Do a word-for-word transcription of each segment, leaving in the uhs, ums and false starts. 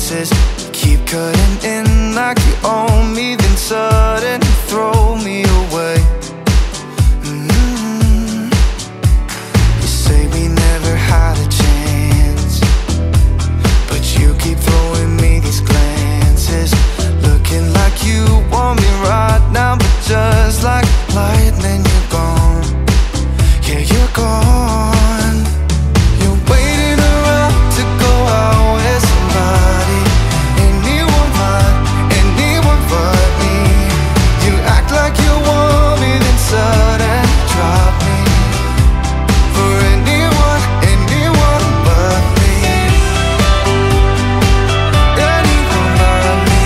chances. Keep cutting in like you own me, then suddenly throw me away. mm-hmm. You say we never had a chance, but you keep throwing me these glances, looking like you want me right now, but just like lightning, you're gone. Yeah, you're gone. You're waiting around to go out with somebody, anyone but, anyone but me. You act like you want me, then suddenly drop me for anyone, anyone but me. Anyone but me.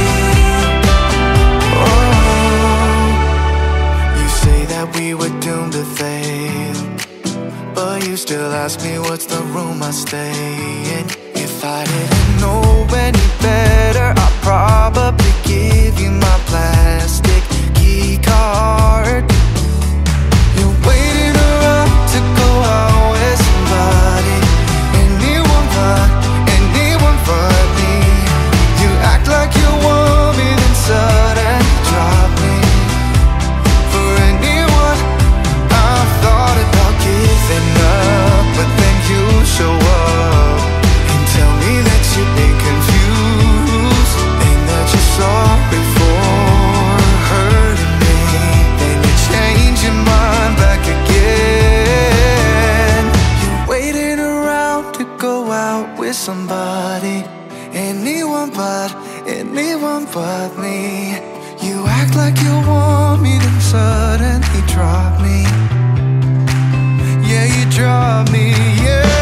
Oh, you say that we were doomed to fail, but you still ask me what's the room I stay in. If I didn't know any better, I'd probably give you my plastic key card. You're waiting around to go out with somebody, anyone but, anyone but me. You act like you want me, then suddenly drop me for anyone. I've thought about giving up, but then you show up and tell me that you've been confused, and that you're sorry for hurting me. Then you change your mind back again. You're waiting around to go out with somebody, anyone but, anyone but me. You act like you want me, then suddenly drop me. Yeah, you drop me, yeah.